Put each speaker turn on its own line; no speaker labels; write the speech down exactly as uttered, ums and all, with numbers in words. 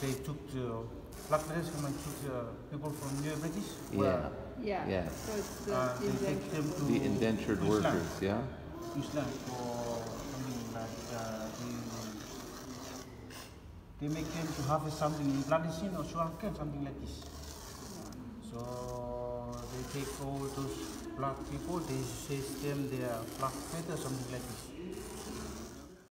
they took the black traders come and took the people from New British.
Yeah.
Yeah.
Yeah.
So it's the
Uh, they take them to
The indentured
Queensland.
workers, yeah?
Queensland for something like uh, they, they make them to harvest something in plantation or sugarcane, something like this. So they take all those black people, they say them they are black traders, something like this.